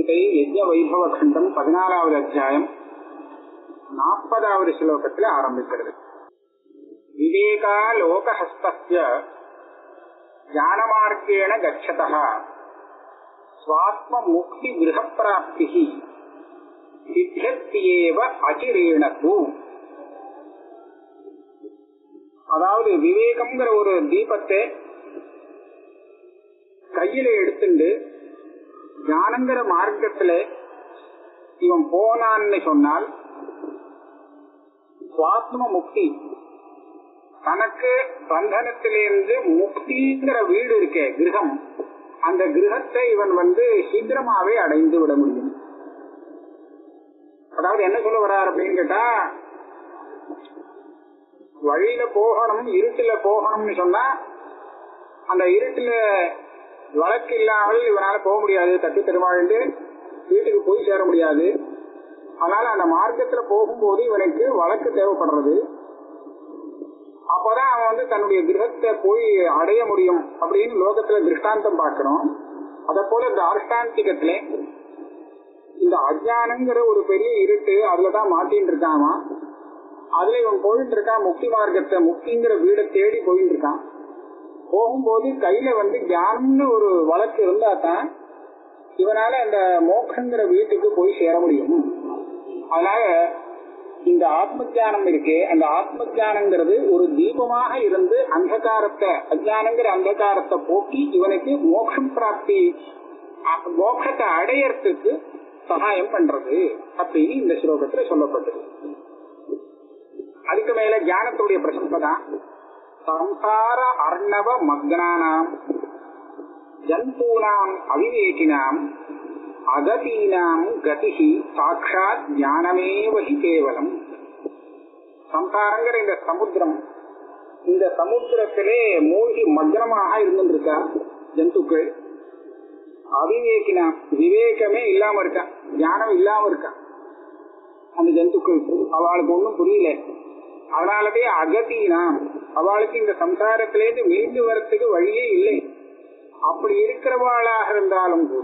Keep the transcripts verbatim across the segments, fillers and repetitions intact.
கீதை யஜ்ஞ வைபவ கண்டம் பதினாலாவது அத்தியாயம் நாற்பதாவது ஸ்லோகத்தில் ஆரம்பிக்கிறது. விவேகா லோகஹஸ்தஸ்ய ஞானமார்க்கேண கச்சதः ஸ்வாத்ம முக்தி கிரகப்பிராப்திஹி சித்யத்யேவ அசிரேண தூ. அதாவது விவேகம்ங்கிற ஒரு தீபத்தை கையில எடுத்துண்டு ஞானங்கிற மார்க்கத்துல இவன் போனான்னு சொன்னால் சுவாத்ம முக்தி, தனக்கு பந்தனத்திலிருந்து முக்திங்கிற வீடு இருக்கே கிரகம், அந்த கிரகத்தை இவன் வந்து சீக்கிரமாவே அடைந்து விட முடியும். அதாவது என்ன சொல்ல வர்றார் அப்படின்னு கேட்டா, வழியில போகணும், இருட்டுல போகணும்னு சொன்னா அந்த இருட்டுல வழக்கு இல்லாமல் இவனால போக முடியாது, தட்டு தருவாழ்ந்து வீட்டுக்கு போய் சேர முடியாது. அதனால அந்த மார்க்கத்துல போகும்போது இவனுக்கு வழக்கு தேவைப்படுறது. அப்பதான் அவன் வந்து தன்னுடைய கிரகத்தை போய் அடைய முடியும் அப்படின்னு லோகத்துல திருஷ்டாந்தம் பார்க்கணும். அத போல இந்த ஆர்ஷ்டாந்திகத்துல இந்த அஜானங்கிற ஒரு பெரிய இருட்டு அதுலதான் மாட்டின்னு இருக்காமா. அதுல இவன் போயிட்டு இருக்கான் முக்தி மார்க்கத்தை, முக்திங்கிற வீடை தேடி போயிட்டு இருக்கான். போகும்போது கையில வந்து ஞானம்னு ஒரு வழக்கு இருந்தா தான் இவனால அந்த மோட்சங்கிற வீட்டுக்கு போய் சேர முடியும். அதனால இந்த ஆத்ம ஜானம் இருக்கே, அந்த ஆத்ம ஜானங்கிறது ஒரு தீபமாக இருந்து அந்தகாரத்தை, அஜானங்கிற அந்தகாரத்தை போக்கி இவனுக்கு மோட்சம் பிராப்தி, மோட்சத்தை அடையறதுக்கு சகாயம் பண்றது அப்படின்னு இந்த ஸ்லோகத்துல சொல்லப்பட்டது. அதுக்கு மேல ஞானத்துடைய பிரசம்சை தான். சம்சார அர்ணவ மக்னானாம் ஜந்தூனாம் அவிவேகினாம் அகதீனாம் கதிஹி சாட்சாத் ஞானமேவஹி கேவலம். சம்சாரங்கிற இந்த சமுத்திரம், இந்த சமுத்திரத்திலே மூழ்கி மக்னமாக இருந்துருக்கா ஜந்துக்கள். அவிவேகினாம், விவேகமே இல்லாம இருக்கா, ஞானம் இல்லாம இருக்கா அந்த ஜந்துக்களுக்கு. அவளுக்கு ஒன்றும் புரியல. அதனாலதே அகதீனாம், அவளுக்கு இந்த சம்சாரத்திலேருந்து மீண்டு வரத்துக்கு வழியே இல்லை. அப்படி இருக்கிறவாளாக இருந்தாலும் கூட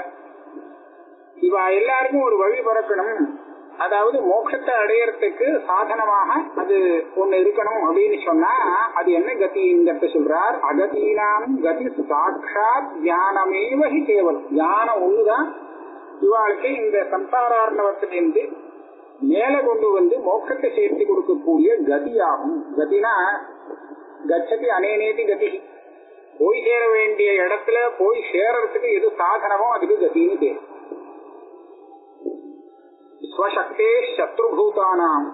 இவ எல்லாருக்கும் ஒரு வழி பிறக்கணும், அதாவது மோட்சத்தை அடையறதுக்கு சாதனமாக அது ஒண்ணு இருக்கணும் அப்படின்னு சொன்னா அது என்ன கதிங்கிறத சொல்றார். அகதீனாம் கதி சாட்சாத் ஞானமேவஹி கேவலம். ஞானம் ஒண்ணுதான் இவாளுக்கு இந்த சம்சாரார்ணவத்திலிருந்து மேல கொண்டு வந்து மோட்சத்தை சேர்த்து கொடுக்கக்கூடிய கதியாகும். கதினா கச்சதி அனேனேதி கதி, போய் சேர வேண்டிய இடத்துல போய் சேரறதுக்கு எது சாதனமோ அதுக்கு கதின்னு பேர். ஸ்வசக்தே சத்ருபூதானாம்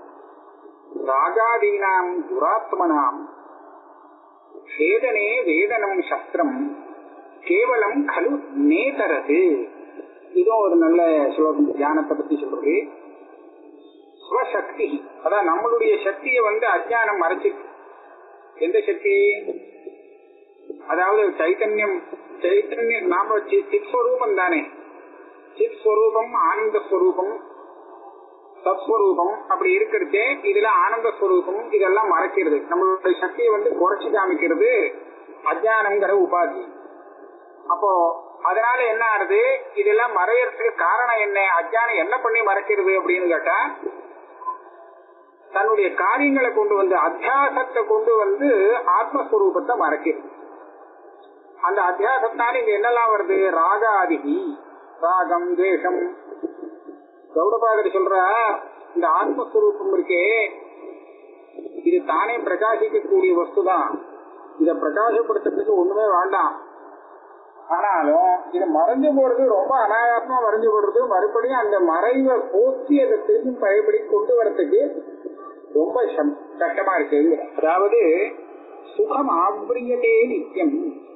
ராகாதீனாம் துராத்மனாம் சேதனே வேதனம் சஸ்திரம் கேவலம் கலு நேதரது. இதுவும் ஒரு நல்ல ஸ்லோகம், தியானத்தை பத்தி சொல்றது. ஸ்வசக்தி, அதான் நம்மளுடைய சக்தியை வந்து அஜ்ஞானம் மறைச்சிருக்கு. எந்த சக்தி? அதாவது சைத்தன்யம், சைத்தன்யம் நாம சித் ஸ்வரூபம் தானே. சித் ஸ்வரூபம், ஆனந்த ஸ்வரூபம், சத்ஸ்வரூபம் அப்படி இருக்கிறதே. இதுல ஆனந்த ஸ்வரூபம் இதெல்லாம் மறைக்கிறது. நம்மளுடைய சக்தியை வந்து குறைச்சி காமிக்கிறது அஜ்ஞானம்ங்கிற உபாதி. அப்போ அதனால என்ன ஆகுது, இதெல்லாம் மறையறதுக்கு காரணம் என்ன, அஜ்ஞானம் என்ன பண்ணி மறைக்கிறது அப்படின்னு கேட்டா, தன்னுடைய காரியங்களை கொண்டு வந்து அத்தியாசத்தை கொண்டு வந்து ஆத்மஸ்வரூபத்தை மறைக்கிறது. அந்த அத்தியாசத்தால இங்க என்னெல்லாம் வருது, ராகாதிகி, ராகம் தேசம். கௌடபாகர் சொல்ற இந்த ஆத்மஸ்வரூபம் இருக்கே இது தானே பிரகாசிக்கக்கூடிய வஸ்துதான். இத பிரகாசப்படுத்துறதுக்கு ஒண்ணுமே வேண்டாம். ஆனாலும் இது மறைஞ்சு போறது ரொம்ப அனாயாசமா மறைஞ்சு போடுறது. மறுபடியும் அந்த மறைவை போக்கி அதை திரும்பி பழையபடி கொண்டு வரத்துக்கு ரொம்ப கஷ்டமா இருக்கு. அதாவது சுகம் ஆப்ரியதே நித்தியம்,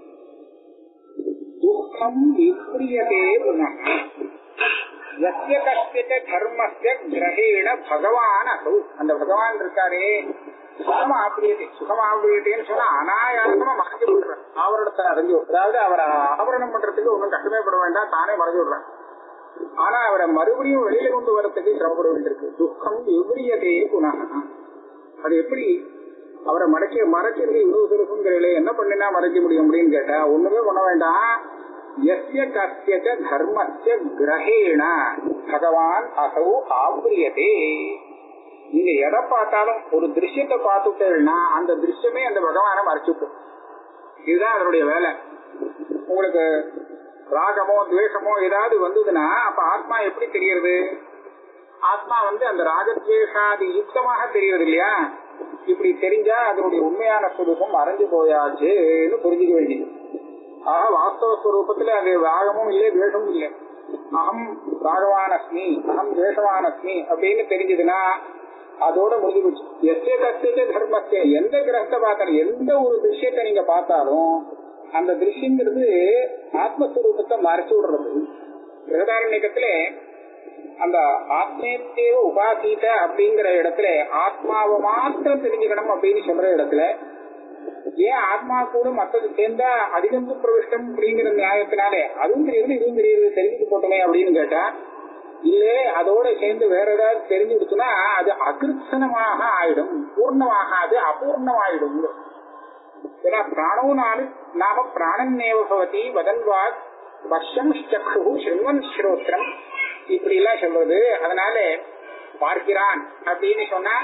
துக்கம் விப்ரியதே புனः, யஸ்ய கஸ்ய கர்மஸ்ய கிரஹேண பகவான் அசௌ. அந்த பகவான் இருக்காரே சுகம் ஆப்ரியதே, சுகம் ஆப்ரியதேன்னு சொன்னா அனாயாசமா மறைஞ்சு விடுறான், ஆவரணத்தை அடைஞ்சு. அதாவது அவரை ஆவரணம் பண்றதுக்கு ஒன்றும் கஷ்டமே பட வேண்டாம், தானே மறைஞ்சு விடுறான். ஆனா அவரை மறுபடியும் வெளியில கொண்டு வரத்துக்கு சிரமப்பட வேண்டியிருக்கு. துக்கம் விப்ரியதே புனः. அது எப்படி அவரை மறைக்க மறைக்கிறது இவ்வளவு சுருக்குங்கிறீங்களே, என்ன பண்ணினா மறைக்க முடியும் அப்படின்னு கேட்டா ஒண்ணுமே பண்ண வேண்டாம். யஸ்ய கஸ்யச தர்மஸ்ய கிரஹேண பகவான் அசௌ ஆவ்ரியதே. நீங்க எதை பார்த்தாலும் ஒரு திருஷ்யத்தை பார்த்துட்டேன்னா அந்த திருஷ்யமே அந்த பகவானை மறைச்சுக்கும். இதுதான் அதனுடைய வேலை. உங்களுக்கு ராகமோ துவேஷமோ ஏதாவது வந்ததுன்னா அப்ப ஆத்மா எப்படி தெரியுது? ஆத்மா வந்து அந்த ராகத்வேஷாதி யுக்தமாக தெரியுது இல்லையா? இப்படி தெரிஞ்சா அதனுடைய உண்மையான ஸ்வரூபம் மறைஞ்சு போயாச்சுன்னு புரிஞ்சுக்க வேண்டியது. ஆக வாஸ்தவ ஸ்வரூபத்துல அது ராகமும் இல்லை துவேஷமும் இல்லை. அகம் ராகவான் அஸ்மி அகம் துவேஷவான் அஸ்மி அப்படின்னு தெரிஞ்சதுன்னா அதோட முடிஞ்சு போச்சு. எஸ்ய கஸ்ய தர்மஸ்ய, எந்த கிரகத்தை பார்த்தாலும் எந்த ஒரு திருஷ்யத்தை நீங்க பார்த்தாலும் அந்த திருஷ்யங்கிறது ஆத்மஸ்வரூபத்தை மறைச்சு விடுறது. பிரதாரண்யத்துல அந்த ஆத்மேத்தேவ உபாசீத அப்படிங்கிற இடத்துல ஆத்மாவை மாத்திரம் தெரிஞ்சுக்கணும் அப்படின்னு சொல்ற இடத்துல ஏன் ஆத்மா கூட மற்றது சேர்ந்தா அதிகம் பிரவிஷ்டம் அப்படிங்கிற நியாயத்தினாலே அதுவும் தெரியுது இதுவும் தெரியுது தெரிஞ்சுட்டு போட்டோமே அப்படின்னு கேட்டா இல்லே, அதோட சேர்ந்து வேற ஏதாவது தெரிஞ்சு கொடுத்தோம்னா அது அகிருத்தனமாக ஆயிடும், பூர்ணமாகாது, அபூர்ணமாயிடும். ஏன்னா பிராணோனாலு நாம பிராணன்னேவ பவதி வதன்வாத் வர்ஷம் சக்ஷு ஸ்ருண்வன் ஸ்ரோத்ரம் இப்படி எல்லாம் சொல்றது. அதனால பார்க்கிறான் அப்படின்னு சொன்னா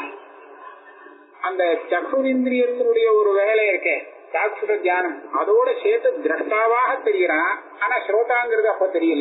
அந்த சக்ஷுரிந்திரியத்தினுடைய ஒரு வேலை இருக்க சாட்சுட தியானம் அதோட சேர்த்து திரஷ்டாவாக தெரிகிறான். ஆனா ஸ்ரோதாங்கிறது அப்ப தெரியல.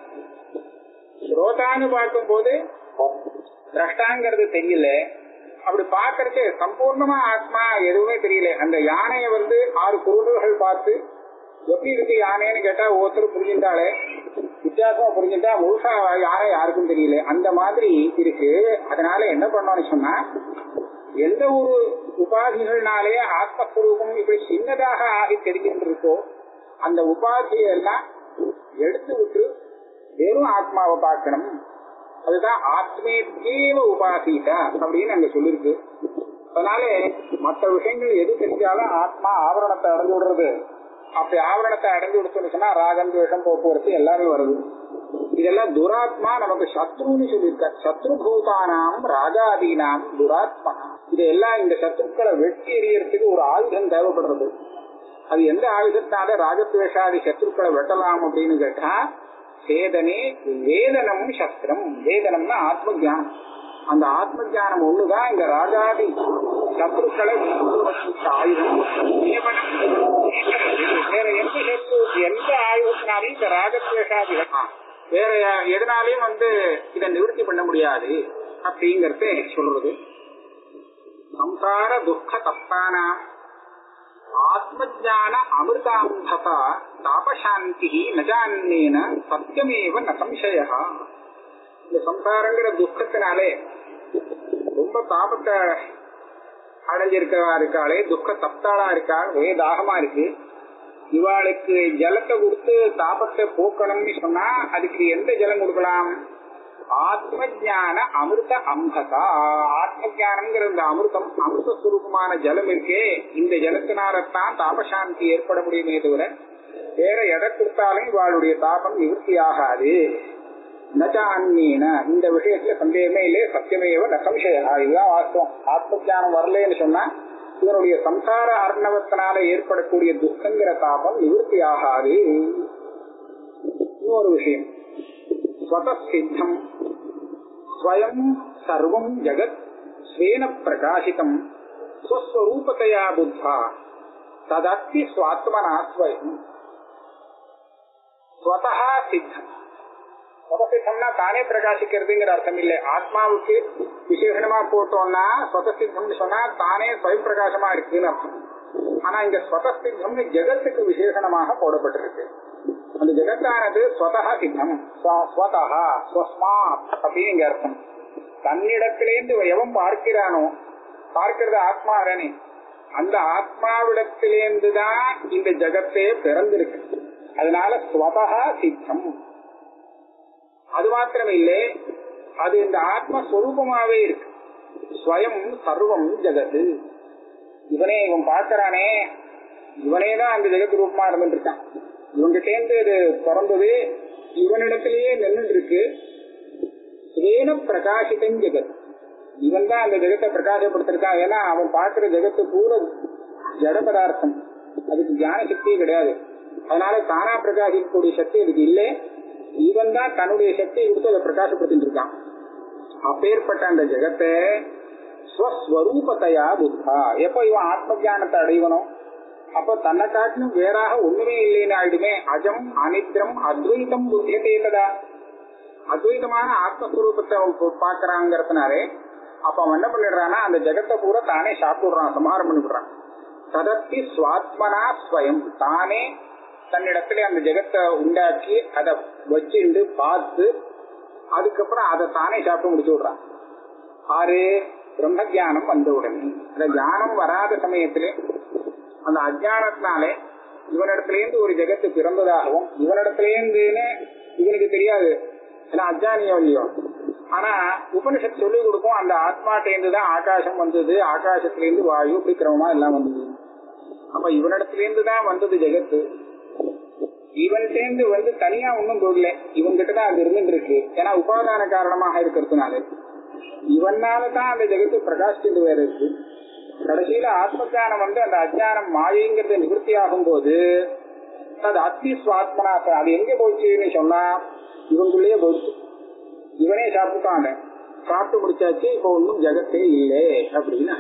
ஸ்ரோதான்னு பார்க்கும் போது திரஷ்டாங்கிறது தெரியல. அப்படி பாக்குறதுக்கு சம்பூர்ணமா ஆத்மா எதுவுமே தெரியல. அந்த யானைய வந்து ஆறு குருடர்கள் பார்த்து எப்படி இருக்கு யானைன்னு கேட்டா ஒவ்வொருத்தரும் புரிஞ்சுட்டாலே வித்தியாசமா புரிஞ்சுட்டா முழுசா யானை யாருக்கும் தெரியல. அந்த மாதிரி இருக்கு. அதனால என்ன பண்ணோம்னு சொன்னா எந்த ஒரு உபாதிகள்னாலே ஆத்மஸ்வரூபம் இப்படி சின்னதாக ஆகி தெரிகின்ற இருக்கோ அந்த உபாதியெல்லாம் எடுத்து விட்டு வெறும் ஆத்மாவை பார்க்கணும். அதுதான் ஆத்மேத்தேவ உபாசிதா அப்படின்னு அங்க சொல்லிருக்கு. அதனால மற்ற விஷயங்கள் எது தெரிஞ்சாலும் ஆத்மா ஆவரணத்தை அடைஞ்சு விடுறது. அப்படி ஆவரணத்தை அடைஞ்சு விடுச்சுன்னு சொன்னா ராகம் துவேஷம் போக்குவரத்து எல்லாமே வருது. இதெல்லாம் துராத்மா நமக்கு சத்ருன்னு சொல்லியிருக்க. சத்ருபூதானாம் ராகாதீனாம் துராத்மா. இதெல்லாம் இந்த சத்ருக்களை வெட்டி எறியறதுக்கு ஒரு ஆயுதம் தேவைப்படுறது. அது எந்த ஆயுதத்தினால ராகத்வேஷாதி சத்ருக்களை வெட்டலாம் அப்படின்னு கேட்டா சேதனே வேதனம் சஸ்திரம். வேதனம்னா ஆத்ம ஜானம். அந்த ஆத்ம ஜானம் ஒண்ணுதான் இந்த ராகாதி சத்ருக்களை ஆயுதம். வேற எந்த சத்ரு எந்த ஆயுதத்தினாலையும் இந்த ராகத்வேஷாதிகள் வேற எதனாலையும் வந்து இதை நிவர்த்தி பண்ண முடியாது அப்படிங்கறத சொல்றது. சம்சார துக்க தப்பானா ஆத்மஜான அமிர்தாம்பதா தாபசாந்தி நஜான்னேன சத்தியமேவ ந சம்சயா. இந்த சம்சாரங்கிற துக்கத்தினாலே ரொம்ப தாபத்தை அடைஞ்சிருக்கவா இருக்காளே, துக்க தப்தாளா இருக்காள், ஒரே தாகமா இருக்கு. இவாளுக்கு ஜலத்தை கொடுத்து தாபத்தை போக்கணும்னு சொன்னா அதுக்கு எந்த ஜலம் கொடுக்கலாம்? ஆத்ம ஜான அமிர்த அம்பதா. ஆத்ம ஜானம்ங்கிற இந்த அமிர்தம் அமிர்த சுரூபமான ஜலம் இருக்கே, இந்த ஜலத்தினால்தான் தாபசாந்தி ஏற்பட முடியுமே தவிர வேற எதை கொடுத்தாலும் இவாளுடைய தாபம் நிவர்த்தி ஆகாது. நஜான்னீன இந்த விஷயத்துல சந்தேகமே இல்லை. சத்தியமேவ ந சம்சயா. இதுதான் வாஸ்தவம். ஆத்ம ஜானம் வரலன்னு சொன்னா இதனுடைய சம்சார அர்ணவத்தினால ஏற்படக்கூடிய துக்கங்கிற தாபம் நிவர்த்தி ஆகாது. இன்னொரு விஷயம், ஸ்வதசித்தம் ஸ்வயம் சர்வம் ஜகத் ஸ்வேன பிரகாசிதம் ஸ்வஸ்வரூபதயா புத்தா ததஸ்தி ஸ்வாத்மனா ஸ்வயம். ஸ்வதஹ சித்தம். ஸ்வதசித்தம்னா தானே பிரகாசிக்கிறதுங்கிற அர்த்தம் இல்லை. ஆத்மாவுக்கு விசேஷமா போட்டோம்னா ஸ்வதசித்தம்னு சொன்னா தானே ஸ்வயம் பிரகாசமா இருக்குன்னு அர்த்தம். ஆனா இங்க ஸ்வதசித்தம்னு ஜெகத்துக்கு விசேஷமாக போடப்பட்டிருக்கு. அந்த ஜெகத்தானது ஸ்வதஹ சித்தம், ஸ்வதஹ ஸ்வஸ்மாத் அப்படின்னு அர்த்தம். தன்னிடத்திலேருந்து எவன் பார்க்கிறானோ, பார்க்கிறது ஆத்மா தானே, அந்த ஆத்மாவிடத்திலேருந்துதான் இந்த ஜெகத்தே பிறந்திருக்கு. அதனால ஸ்வதஹ சித்தம். அது மாத்திரம் இல்லை, அது இந்த ஆத்மஸ்வரூபமாவே இருக்கு. ஸ்வயம் சர்வம் ஜெகத்து. இவனே இவன் பார்க்கிறானே, இவனேதான் அந்த ஜெகத் ரூபமா இருந்துட்டு இருக்கான். இவங்கிட்டேந்து இது பிறந்தது, இவனிடத்திலேயே நின்று இருக்கு. ஸ்வேன பிரகாசிதம் ஜெகத். இவன் தான் அந்த ஜெகத்தை பிரகாசப்படுத்திருக்கான். ஏன்னா அவன் பார்க்கிற ஜெகத்து பூரா ஜட பதார்த்தம், அதுக்கு ஞான சக்தியே கிடையாது. அதனால தானா பிரகாசிக்கக்கூடிய சக்தி அதுக்கு இல்லை. இவன் தான் தன்னுடைய சக்தியை கொடுத்து அதை பிரகாசப்படுத்திட்டு இருக்கான். அப்பேற்பட்ட அந்த ஜெகத்தை ஸ்வஸ்வரூபத்தையா புத்தா, எப்ப இவன் ஆத்ம ஜானத்தை அடைவனும் அப்ப தன்னை காட்டிலும் வேறாக ஒண்ணுமே இல்லைன்னு ஆயிடுமே. அஜம் அனித்ரம் அத்வைதம் புத்தியதே ததா, அத்வைதமான ஆத்மஸ்வரூபத்தை அவன் பாக்குறாங்கிறதுனாலே அப்ப அவன் என்ன பண்ணிடுறான்னா அந்த ஜெகத்தை பூரா தானே சாப்பிடுறான், சமாரம் பண்ணிவிடுறான். ததப்பி சுவாத்மனா ஸ்வயம், தானே தன்னிடத்துல அந்த ஜெகத்தை உண்டாக்கி அதை வச்சுண்டு பார்த்து அதுக்கப்புறம் அதை தானே சாப்பிட்டு முடிச்சு விடுறான். ஆறு பிரம்ம ஜானம் வந்தவுடன், அந்த ஜானம் வராத சமயத்திலே அந்த அஜானத்தினாலே இவனிடத்திலேருந்து ஒரு ஜெகத்து பிறந்ததாகவும் இவனிடத்திலேருந்துன்னு இவனுக்கு தெரியாது, ஏன்னா அஜானியம் இல்லையோ. ஆனா உபனிஷத் சொல்லிக் கொடுக்கும் அந்த ஆத்மாட்டேந்துதான் ஆகாசம் வந்தது, ஆகாசத்திலேருந்து வாயு விக்கிரமமா எல்லாம் வந்தது. அப்ப இவனிடத்திலேருந்து தான் வந்தது ஜெகத்து. இவன் சேர்ந்து வந்து தனியா ஒன்னும் போகல, இவன் கிட்டதான் அது இருந்துட்டு இருக்கு. ஏன்னா உபாதான காரணமாக இருக்கிறதுனால இவனாலதான் அந்த ஜெகத்து பிரகாசிட்டு வேற இருக்கு. கடைசியில ஆத்மஜானம் வந்து அந்த அஜானம் மாயைங்கிறது நிவர்த்தி ஆகும் போது அது அத்தி சுவாத்மனா, அது எங்க போச்சுன்னு சொன்னா இவங்களுடைய போச்சு. இவனே சாப்பிட்டாங்க, சாப்பிட்டு முடிச்சாச்சு, இப்ப ஒன்னும் ஜெகத்தே இல்லை அப்படின்னு.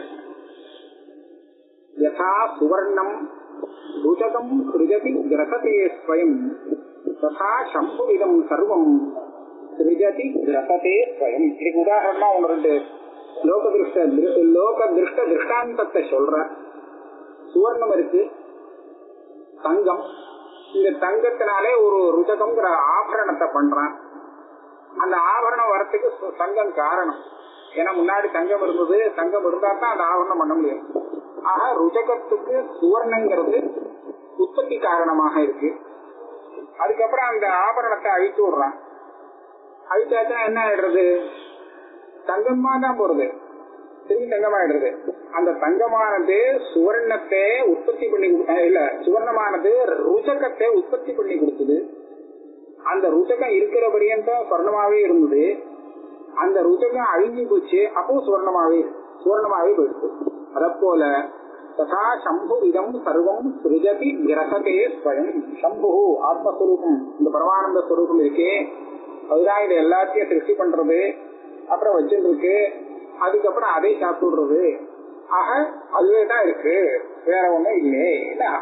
யதா சுவர்ணம் ருஜகம் ருஜதி கிரசதே ஸ்வயம் ததா சம்புவிதம் சர்வம் ருஜதி கிரசதே ஸ்வயம். இதுக்கு உதாரணமா ஒன்று ரெண்டு லோக திருஷ்ட லோக திருஷ்ட திருஷ்டாந்தத்தை சொல்ற. சுவர்ணம் இருக்கு, தங்கம். இந்த தங்கத்தினாலே ஒரு ருஜகம்ங்கிற ஆபரணத்தை பண்றான். அந்த ஆபரணம் வரத்துக்கு தங்கம் காரணம். ஏன்னா முன்னாடி தங்கம் இருந்தது, தங்கம் இருந்தா தான் அந்த ஆபரணம் பண்ண முடியும். ஆக ருஜகத்துக்கு சுவர்ணங்கிறது உற்பத்தி காரணமாக இருக்கு. அதுக்கப்புறம் அந்த ஆபரணத்தை அழித்து விடுறான். அழிச்சாச்சா என்ன ஆயிடுறது? தங்கமா தான் போறது, திரும்பி தங்கமாயிடுறது. அந்த தங்கமானது சுவர்ணத்தை உற்பத்தி பண்ணி இல்ல, சுவர்ணமானது ருஜகத்தை உற்பத்தி பண்ணி கொடுத்தது. அந்த ருஜகம் இருக்கிற பரியந்தம் சுவர்ணமாவே இருந்தது. அந்த ருஜகம் அழிஞ்சு போச்சு, அப்போ சுவர்ணமாவே சுவர்ணமாவே போயிடுச்சு. அத போல ததா சம்பு இதம் சர்வம் சிருஜதி கிரசதே ஸ்வயம். சம்பு ஆத்மஸ்வரூபம், இந்த பரமானந்த ஸ்வரூபம் இருக்கே, அதுதான் இது எல்லாத்தையும் சிருஷ்டி பண்றது, அப்புறம் வச்சுட்டு இருக்கு, அதுக்கப்புறம் அதை சாப்பிடுறது. ஆக அதுவே தான் இருக்கு, வேற ஒண்ணும் இல்லையே.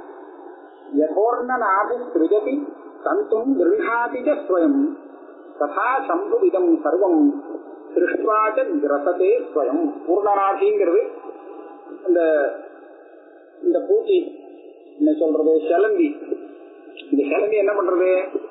யதோர்ணநாபி சிருஜதி தந்தும் கிருஹாதி ச ஸ்வயம் ததா சம்பு இதம் சர்வம் சிருஷ்ட்வாச்ச கிரசதே ஸ்வயம். பூர்ணநாபிங்கிறது இந்த இந்த பூச்சி என்ன சொல்றது, செலந்தி. இந்த செலந்தி என்ன பண்றது,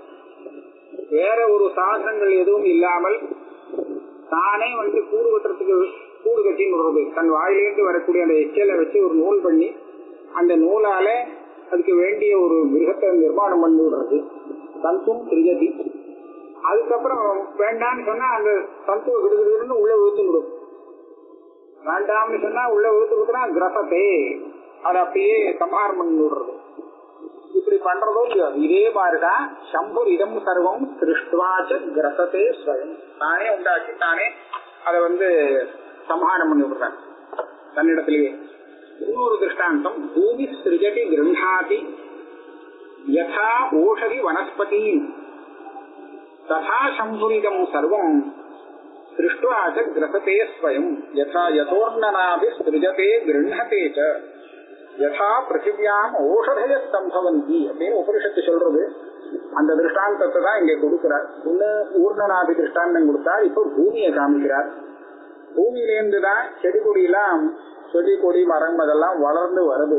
வேற ஒரு சாதனங்கள் எதுவும் இல்லாமல் தானே வந்து கூடு கட்டுறதுக்கு கூடு கட்டின்னு விடுறது. தன் வாயிலேருந்து வரக்கூடிய அந்த எச்சலை வச்சு ஒரு நூல் பண்ணி அந்த நூலால அதுக்கு வேண்டிய ஒரு மிருகத்தை நிர்மாணம் பண்ணி விடுறது. தந்தும் திருஜதி. அதுக்கப்புறம் வேண்டான்னு சொன்னா அந்த தந்துவை விடுதுன்னு உள்ள ஊத்து விடும். வேண்டாம்னு சொன்னா உள்ள ஊத்து விட்டுனா கிரசத்தை அதை அப்படியே சம்ஹாரம் பண்ணி விடுறது. இப்படி பண்றதோ இல்லையோ இதே மாதிரிதான் சம்பு இதம் சர்வம் சிருஷ்டுவாச்ச கிரசத்தே ஸ்வயம். தானே உண்டாக்கி தானே அதை வந்து சம்ஹாரம் பண்ணி விடுறாங்க தன்னிடத்திலேயே. இன்னொரு திருஷ்டாந்தம், பூமி சிருஜதி கிருஹாதி யதா ஓஷதி வனஸ்பதி ததா சம்புரிதம் சர்வம் சிருஷ்டுவாச்ச கிரசத்தே ஸ்வயம் யதா யதோர்ணனாபி சிருஜதே கிருஹதே ச யதா பிருத்திவியாம் ஓஷதய சம்பவந்தி அப்படின்னு உபனிஷத்து சொல்றது. அந்த திருஷ்டாந்தத்தை தான் இங்க கொடுக்கிறார். ஒண்ணு ஊர்ணனாபி திருஷ்டாந்தம் கொடுத்தார், இப்போ பூமியை காமிக்கிறார். பூமியிலேருந்து தான் செடி கொடியெல்லாம் செடி கொடி மரம் அதெல்லாம் வளர்ந்து வருது.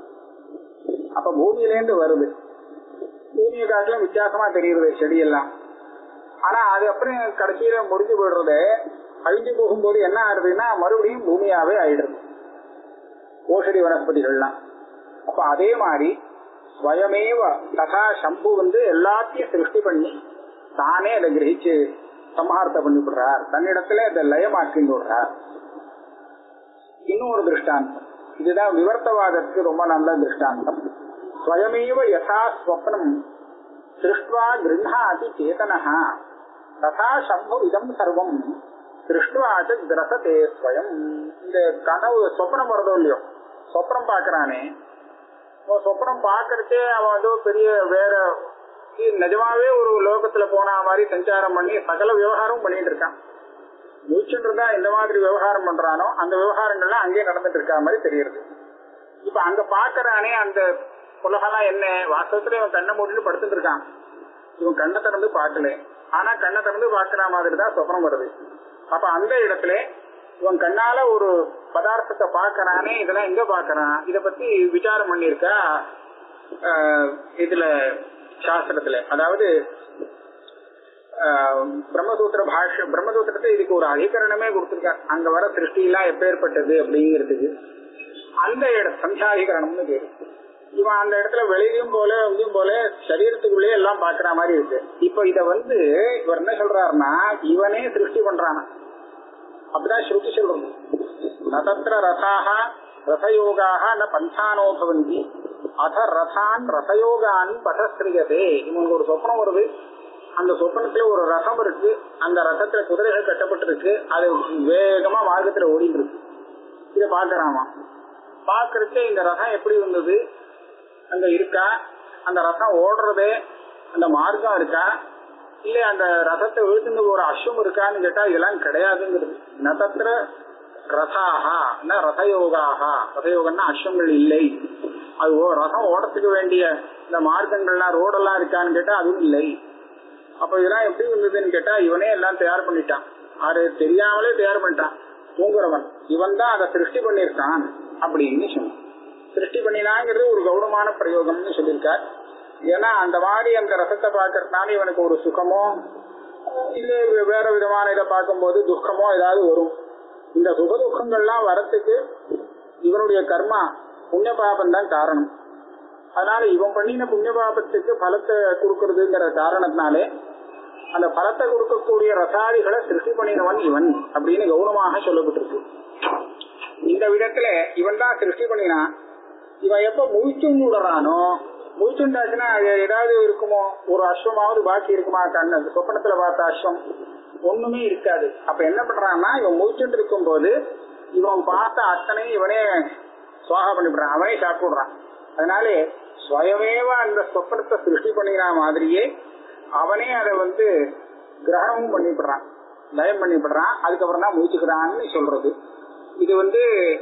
அப்ப பூமியிலேருந்து வருது. பூமியை காட்டிலும் வித்தியாசமா தெரியுது செடியெல்லாம். ஆனா அது அப்புறம் கடைசியில முடிஞ்சு போயிடுறது. அழிஞ்சு போகும்போது என்ன ஆகுதுன்னா மறுபடியும் பூமியாவே ஆயிடுது ஓஷடி வனஸ்பதிகள்லாம். அப்ப அதே மாதிரி ஸ்வயமேவ ததா சம்பு வந்து எல்லாத்தையும் சிருஷ்டி பண்ணி தானே அதை கிரகிச்சு சம்ஹாரத்தை பண்ணி விடுறார், தன்னிடத்துல அதை லயமாக்கி விடுறார். இன்னொரு திருஷ்டாந்தம், இதுதான் விவர்த்தவாதத்துக்கு ரொம்ப நல்ல திருஷ்டாந்தம். ஸ்வயமேவ யதா ஸ்வப்னம் சிருஷ்ட்வா கிருஹாதி சேதனஹா ததா சம்பு இதம் சர்வம் சிருஷ்டுவாச்ச கிரசதே ஸ்வயம். இந்த கனவு சொப்னம் வருதோ இல்லையோ, சொப்னம் பாக்குறானே சொப்பனம் பாக்குறதே அவன் வந்து பெரிய வேற நிஜமாவே ஒரு லோகத்துல போன மாதிரி சஞ்சாரம் பண்ணி சகல விவகாரமும் பண்ணிட்டு இருக்கான். முழிச்சுன்றதா இந்த மாதிரி விவகாரம் பண்றானோ அந்த விவகாரங்கள்லாம் அங்கேயே நடந்துட்டு இருக்கா மாதிரி தெரியுது. இப்ப அங்க பாக்குறானே அந்த உலகெல்லாம் என்ன, வாஸ்தவத்துல இவன் கண்ணை மூடிட்டு படுத்துட்டு இருக்கான். இவன் கண்ணை திறந்து பார்க்கல, ஆனா கண்ணை திறந்து பாக்குற மாதிரி தான் சொப்பனம் வருது. அப்ப அந்த இடத்துல இவன் கண்ணால ஒரு பதார்த்தத்தை பாக்குறானே, இதெல்லாம் எங்க பாக்குறான், இத பத்தி விசாரம் பண்ணிருக்கா இதுல சாஸ்திரத்துல. அதாவது பிரம்மசூத்திர பாஷ்ய பிரம்மசூத்திரத்தை இதுக்கு ஒரு அதிகரணமே கொடுத்திருக்காரு. அங்க வர சிருஷ்டி எல்லாம் எப்பேற்பட்டது அப்படிங்கிறதுக்கு அந்த இடம் சம்சாதிகரணம்னு பேரு. இவன் அந்த இடத்துல வெளியிலும் போல இங்கேயும் போல சரீரத்துக்குள்ளேயே எல்லாம் பாக்குற மாதிரி இருக்கு. இப்ப இத வந்து இவர் என்ன சொல்றாருன்னா இவனே சிருஷ்டி பண்றானா, அப்படிதான் ஸ்ருதி சொல்றது. நதத்திர ரசாக ரசயோகாக ந பஞ்சானோ பவந்தி அத ரசான் ரசயோகான் பதஸ்திரியதே. இவனுக்கு ஒரு சொப்பனம் வருது, அந்த சொப்பனத்துல ஒரு ரசம் இருக்கு, அந்த ரசத்துல குதிரைகள் கட்டப்பட்டிருக்கு, அது வேகமா மார்க்கத்துல ஓடிட்டு இருக்கு. இத பாக்குறாமா, பாக்குறதுக்கு இந்த ரசம் எப்படி இருந்தது, அங்க இருக்கா, அந்த ரசம் ஓடுறதே அந்த மார்க்கம் இருக்கா, இல்ல அந்த ரசத்தை இழுத்துட்டு ஒரு அஸ்வம் இருக்கான்னு கேட்டா இதெல்லாம் கிடையாதுங்கிறது. நதத்திர ரசாகா ந ரசயோகாகா, ரசயோகம்னா அஸ்வங்கள் இல்லை. அது ரசம் ஓடத்துக்கு வேண்டிய இந்த மார்க்கங்கள்லாம் ரோடெல்லாம் இருக்கான்னு கேட்டா அதுவும் இல்லை. அப்ப இதெல்லாம் எப்படி இருந்ததுன்னு கேட்டா இவனே எல்லாம் தயார் பண்ணிட்டான், அது தெரியாமலே தயார் பண்ணிட்டான். தூங்குறவன் இவன் தான் அதை சிருஷ்டி பண்ணிருக்கான் அப்படின்னு சொன்னான். சிருஷ்டி பண்ணினாங்கிறது ஒரு கௌரவமான பிரயோகம்னு சொல்லியிருக்கார். ஏன்னா அந்த மாதிரி அந்த ரசத்தை பார்க்கறதுனால இவனுக்கு ஒரு சுகமோ இல்ல வேற விதமான இதை பார்க்கும்போது துக்கமோ ஏதாவது வரும். இந்த சுக துக்கங்கள்லாம் வரத்துக்கு இவனுடைய கர்மா புண்ணிய பாபம் தான் காரணம். அதனால இவன் பண்ணின புண்ணிய பாபத்துக்கு பலத்தை கொடுக்கறதுங்கிற காரணத்தினாலே அந்த பலத்தை கொடுக்கக்கூடிய ரசாதிகளை சிருஷ்டி பண்ணினவன் இவன் அப்படின்னு கௌரவமாக சொல்லப்பட்டிருக்கு. இந்த விதத்துல இவன் தான் சிருஷ்டி பண்ணினான். இவன் எப்ப முழிச்சுடானோ, முழிச்சுண்டாச்சுன்னா ஏதாவது இருக்குமோ, ஒரு அஸ்வமாவது பாக்கி இருக்குமா, கண்ணு சொப்பனத்துல பார்த்த அஸ்வம் ஒண்ணுமே இருக்காது. அப்ப என்ன பண்றான்னா இவன் முழிச்சுட்டு இருக்கும் போது இவன் பார்த்த அத்தனையும் இவனே சுவாகா பண்ணிவிடுறான், அவனே சாப்பிடுறான். அதனால ஸ்வயமேவ அந்த சொப்பனத்தை சிருஷ்டி பண்ணின மாதிரியே அவனே அதை வந்து கிரகணமும் பண்ணிவிடுறான், லயம் பண்ணிவிடுறான். அதுக்கப்புறம் தான் முழிச்சுக்கிறான்னு சொல்றது. இது வந்து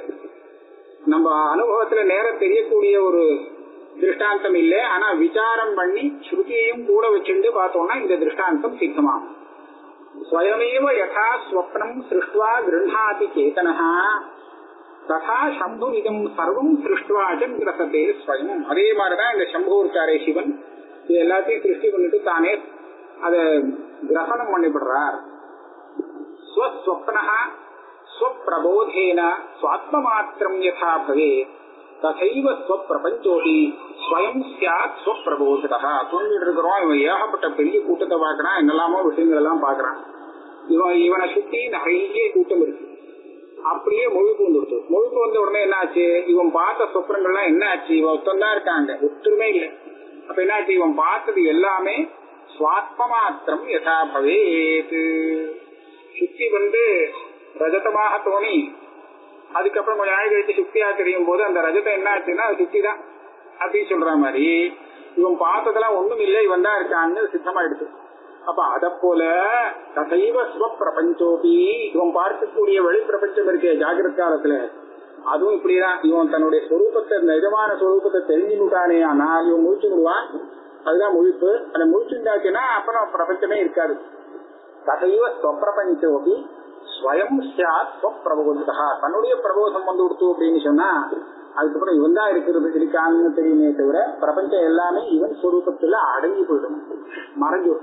நம்ம அனுபவத்துல நேரம் தெரியக்கூடிய ஒரு திருஷ்டாந்தம் இல்லை. ஆனா விசாரம் பண்ணி ஸ்ருதியையும் கூட வச்சுட்டு பார்த்தோம்னா இந்த திருஷ்டாந்தம் சித்தமாகும். ஸ்வயமேவ யதா ஸ்வப்னம் சிருஷ்டுவா கிருஹாதி சேதனஹ ததா சம்பு இதம் சர்வம் சிருஷ்டுவாச்சம் கிரசதே ஸ்வயம். அதே மாதிரிதான் இந்த சம்பு இருக்காரே சிவன், இது எல்லாத்தையும் சிருஷ்டி பண்ணிட்டு தானே அதை கிரகணம் பண்ணிவிடுறார். ஸ்வஸ்வப்னஹ ஸ்வப்பிரபோதேன ஸ்வாத்மமாத்திரம் யதா பவே ததைவ ஸ்வப்பிரபஞ்சோஹி ஸ்வயம் ஸ்யாத் ஸ்வப்பிரபோததா. தூங்கிட்டு இருக்கிறோம், இவன் ஏகப்பட்ட பெரிய கூட்டத்தை பார்க்கறான், என்னெல்லாமோ விஷயங்கள் எல்லாம் பார்க்கறான். இவன் இவனை சுத்தி நிறைய கூட்டம் இருக்கு. அப்படியே மொழிப்பு வந்துடுச்சு. மொழிப்பு வந்த உடனே என்ன ஆச்சு, இவன் பார்த்த சொப்பனங்கள்லாம் என்ன ஆச்சு, இவன் ஒத்தந்தான் இருக்காங்க, ஒத்துருமே இல்லை. அப்ப என்ன ஆச்சு, இவன் பார்த்தது எல்லாமே ஸ்வாத்மமாத்திரம் யதா பவேத். சுத்தி வந்து ரஜதமாக தோணி அதுக்கப்புறம் கொஞ்சம் நாள் கழிச்சு சுத்தியா தெரியும் போது அந்த ரஜத்தை என்ன ஆச்சுன்னா அது சுத்தி தான் அப்படின்னு சொல்ற மாதிரி இவன் பார்த்ததெல்லாம் ஒண்ணும் இல்லை, இவன் தான் இருக்கான்னு சித்தமாயிடுச்சு. அப்ப அத போல ததைவ ஸ்வப்பிரபஞ்சோபி, இவன் பார்க்கக்கூடிய வெளி பிரபஞ்சம் இருக்கே ஜாகிரத காலத்துல, அதுவும் இப்படிதான். இவன் தன்னுடைய ஸ்வரூபத்தை நிஜமான ஸ்வரூபத்தை தெரிஞ்சுட்டானே, ஆனால் இவன் முழிச்சு விடுவான். அதுதான் முழிப்பு. அந்த முழிச்சுட்டாச்சுன்னா அப்புறம் பிரபஞ்சமே இருக்காது. ததைவ ஸ்வப்பிரபஞ்சோபி ஸ்வயம் ஸ்யாத் ஸ்வப்பிரபோததா. தன்னுடைய பிரபோதம் வந்து கொடுத்து அப்படின்னு சொன்னா அதுக்கப்புறம் இவன் தான் இருக்கிறது இருக்கான்னு தெரியுமே தவிர பிரபஞ்சம் எல்லாமே இவன் ஸ்வரூபத்துல அடங்கி போயிடும், மறைஞ்சு.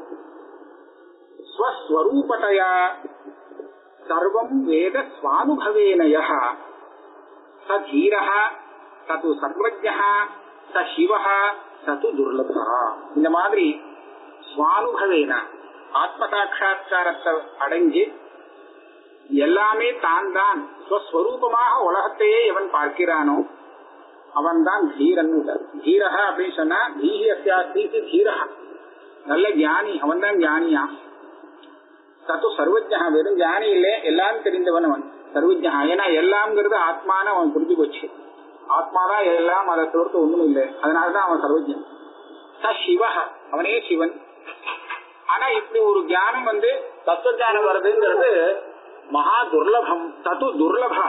ஸ்வஸ்வரூபதயா சர்வம் வேத ஸ்வானுபவேன யஹ ச தீரஹ சது சர்வஜ்ஞஹ ச சிவஹ சது துர்லபஹ. இந்த மாதிரி ஸ்வானுபவேன ஆத்ம சாட்சா்காரத்தை அடைஞ்சு எல்லாமே தான் தான் ஸ்வஸ்வரூபமாக உலகத்தையே எவன் பார்க்கிறானோ அவன் தான் தீரன். தீரஹ அப்படின்னு சொன்னா தீஹி அஸ்யாஸ்தி தீரஹ, நல்ல ஞானி, அவன் தான் ஞானியா. சத்து சர்வஜ்ஞா, வெறும் ஞானி இல்லை, எல்லாம் தெரிந்தவன் அவன் சர்வஜ்ஞா. ஏன்னா எல்லாம்ங்கிறது ஆத்மான அவன் புரிஞ்சு போச்சு. ஆத்மாதான் எல்லாம், அதை தவிர்த்து ஒண்ணும் இல்லை. அதனாலதான் அவன் சர்வஜன். ச சிவஹ, அவனே சிவன். ஆனா இப்படி ஒரு ஞானம் வந்து தத்துவஞானம் வருதுங்கிறது மகா துர்லபம். தது துர்லபா.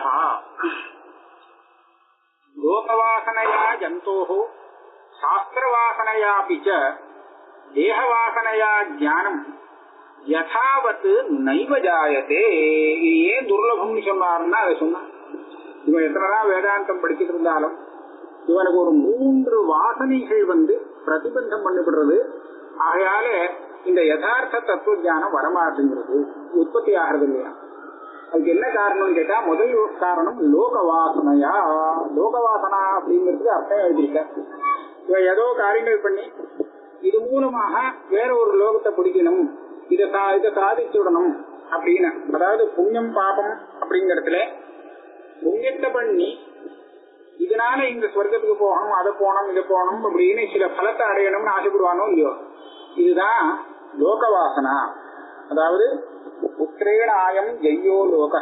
லோகவாசனையா ஜந்தோஹோ சாஸ்திரவாசனையாபி ச தேகவாசனையா ஞானம் யதாவத் நைவ ஜாயதே. ஏன் துர்லபம்னு சொன்னாருன்னா அதை சொன்ன இவன் எத்தனைதான் வேதாந்தம் படிச்சுட்டு இருந்தாலும் இவனுக்கு ஒரு மூன்று வாசனைகள் வந்து பிரதிபந்தம் பண்ணப்படுறது. ஆகையால இந்த யதார்த்த தத்துவ ஞானம் வரமாட்டேங்கிறது, உற்பத்தி ஆகிறது இல்லையா. அதுக்கு என்ன காரணம்னு கேட்டா, முதல் காரணம் லோக வாசனையா. லோக வாசனா அப்படிங்கிறதுக்கு அர்த்தம் எழுதியிருக்க. இவன் ஏதோ காரியங்கள் பண்ணி இது மூலமாக வேற ஒரு லோகத்தை பிடிக்கணும், இதை இதை சாதிச்சுடணும் அப்படின்னு. அதாவது புண்ணியம் பாபம் அப்படிங்கறதுல புண்ணியத்தை பண்ணி இதனால இந்த ஸ்வர்க்கத்துக்கு போகணும், அதை போகணும், இதை போகணும் அப்படின்னு சில பலத்தை அடையணும்னு ஆசைப்படுவானோ இல்லையோ, இதுதான் லோக வாசனா. அதாவது புத்திரேண ஆயம் ஜெய்யோ லோக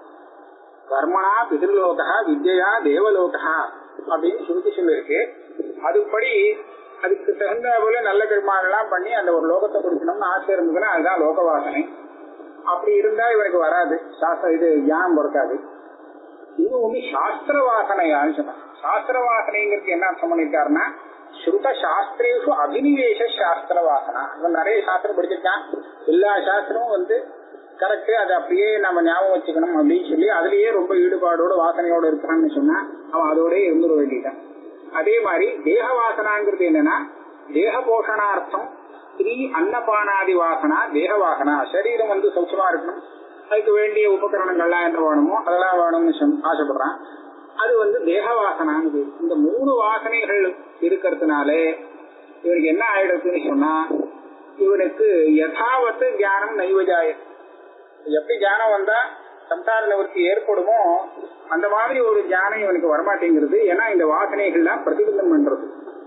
கர்மணா பிதிர்லோக வித்யா தேவலோக அப்படின்னு சுருக்கி சொல்லிருக்கு. அதுபடி அதுக்கு தகுந்த போல நல்ல கர்மாவெல்லாம் பண்ணி அந்த ஒரு லோகத்தை கொடுக்கணும்னு ஆசை இருந்ததுன்னா அதுதான் லோக வாசனை. அப்படி இருந்தா இவனுக்கு வராது, சாஸ்திர இது ஞானம் பிறக்காது. இன்னும் ஒண்ணு சாஸ்திர வாசனையான்னு சொன்னான். சாஸ்திர வாசனைங்கிறது என்ன அர்த்தம் பண்ணிருக்காருன்னா, ஸ்ருத சாஸ்திரேஷு அபினிவேஷ சாஸ்திர வாசனா. இவன் நிறைய சாஸ்திரம் படிச்சிருக்கான், எல்லா சாஸ்திரமும் வந்து கரெக்ட், அதை அப்படியே நம்ம ஞாபகம் வச்சுக்கணும் அப்படின்னு சொல்லி அதுலயே ரொம்ப ஈடுபாடோட வாசனையோட இருக்கான்னு சொன்னா அவன் அதோட இருந்துட வேண்டியதான். அதே மாதிரி தேக வாசனாங்கிறது என்னன்னா, தேக போஷணார்த்தம் ஸ்ரீ அன்னபானாதி வாசனா தேக வாசனா. சரீரம் வந்து சௌச்சமா இருக்கணும், அதுக்கு வேண்டிய உபகரணங்கள்லாம் என்ன வேணுமோ அதெல்லாம் வேணும்னு ஆசைப்படுறான், அது வந்து தேக வாசனான்னு. இந்த மூணு வாசனைகள் இருக்கிறதுனாலே இவனுக்கு என்ன ஆயிடுதுன்னு சொன்னா, இவனுக்கு யதாவத்து ஞானம் நைவஜாய. எப்படி ஞானம் வந்தா சம்சார நிவர்த்தி ஏற்படுமோ அந்த மாதிரி ஒரு ஞானம் இவனுக்கு வரமாட்டேங்கிறது. ஏன்னா இந்த வாசனைகள்லாம் பிரதிபந்தம் பண்றது.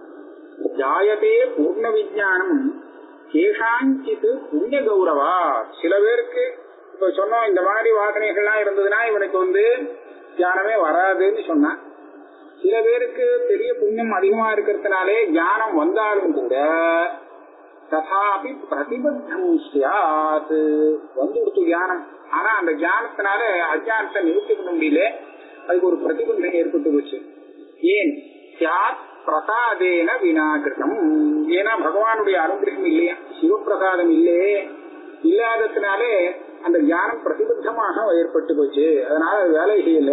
ஜாயதே பூர்ண விஜானம் கேஷாஞ்சித் புண்ணிய கௌரவா. சில பேருக்கு இப்ப சொன்னோம் இந்த மாதிரி வாசனைகள்லாம் இருந்ததுன்னா இவனுக்கு வந்து ஞானமே வராதுன்னு சொன்னா, சில பேருக்கு பெரிய புண்ணியம் அதிகமா இருக்கிறதுனாலே ஞானம் வந்தாலும் கூட ததாபி பிரதிபத்தம் சியாத் வந்து கொடுத்து ஞானம். ஆனா அந்த ஞானத்தினால அஜானத்தை நிறுத்தி பண்ண முடியல, அதுக்கு ஒரு பிரதிபந்தம் ஏற்பட்டு போச்சு. ஏன்? சியாத் பிரசாதேன வினாகிருதம். ஏன்னா பகவானுடைய அனுகிரகம் இல்லையா, சிவபிரசாதம் இல்லையே, இல்லாததுனாலே அந்த ஞானம் பிரதிபத்தமாக ஏற்பட்டு போச்சு. அதனால வேலை செய்யல.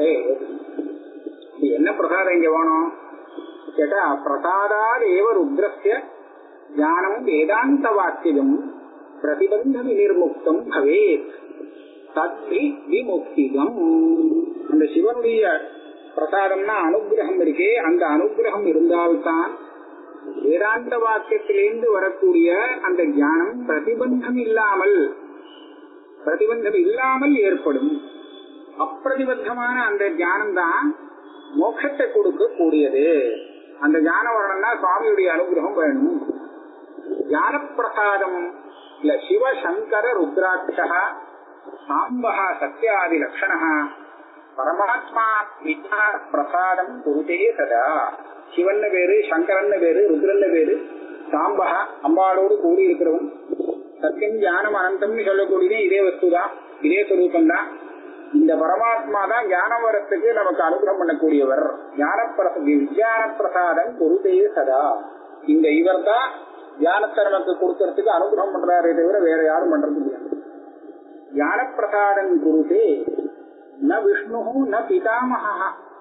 என்ன பிரசாதம் இங்க வேணும் கேட்டா, பிரசாதாத் ஏவ ருத்ரஸ்ய ஞானம் வேதாந்த வாக்கியம் பிரதிபந்த விநிர்முக்தம் பவேத் தத்வி விமுக்திகம். அந்த சிவனுடைய பிரசாதம்னா அனுகிரகம் இருக்கே, அந்த அனுகிரகம் இருந்தால்தான் வேதாந்த வாக்கியத்திலிருந்து வரக்கூடிய அந்த ஞானம் பிரதிபந்தம் இல்லாமல் பிரதிபந்தம் இல்லாமல் ஏற்படும். அப்பிரதிபந்தமான அந்த ஞானம் தான் மோட்சத்தை கொடுக்க கூடியது. அந்த ஞானம் வரணும்னா சுவாமியுடைய அனுகிரகம் வேணும். ஞான பிரசாதம் இல்ல சிவசங்கர ருத்ராட்சா சாம்பா சத்யாதி லட்சணா பரமாத்மா விஜான பிரசாதம் குருதே சதா. சிவன் பேரு, சங்கரன் பேரு, ருத்ரன் பேரு, சாம்பா அம்பாளோடு கூடி இருக்கிறவன், சத்தியம் ஞானம் அனந்தம்னு சொல்லக்கூடியதே இதே வஸ்துதான், இதே சுரூபம் தான். இந்த பரமாத்மா தான் ஞானம் வரத்துக்கு நமக்கு அனுகிரகம் பண்ணக்கூடியவர். ஞான விஜான பிரசாதம் குருதே சதா. இந்த இவர் தான் ஞானத்தை நமக்கு கொடுக்கறதுக்கு அனுகிரகம் பண்றாரே தவிர வேற யாரும் பண்றது இல்லையா. ஞான பிரசாதம் குருதே ந விஷ்ணு ந பிதாமகா.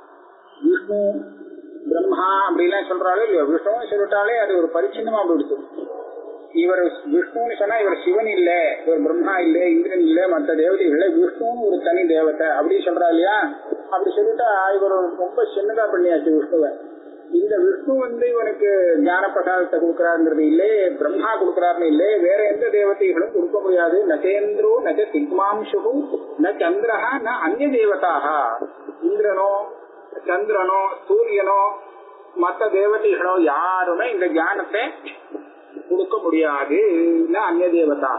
விஷ்ணு பிரம்மா அப்படிலாம் சொல்றாலே இல்லையோ, விஷ்ணுன்னு சொல்லிட்டாலே அது ஒரு பரிச்சின்னமா போயிடுச்சு. இவர் விஷ்ணுன்னு சொன்னா இவர் சிவன் இல்ல, இவர் பிரம்மா இல்ல, இந்திரன் இல்ல, மற்ற தேவதைகள், விஷ்ணுன்னு ஒரு தனி தேவத்தை அப்படி சொல்றா இல்லையா. அப்படி சொல்லிட்டா இவர் ரொம்ப சின்னதா பண்ணியாச்சு விஷ்ணுவை. இந்த விஷ்ணு வந்து இவனுக்கு ஞான பிரசாதத்தை கொடுக்கிறாருங்கிறது இல்லே, பிரம்மா கொடுக்கிறாருன்னு இல்லே, வேற எந்த தேவதைகளும் கொடுக்க முடியாது. நச்சேந்திரோ நச்ச சிக்மாம்சு ந சந்திரஹா ந அந்நிய தேவதாக. இந்திரனோ சந்திரனோ சூரியனோ மற்ற தேவதைகளோ யாருமே இந்த ஞானத்தை கொடுக்க முடியாது. அந்நிய தேவதா.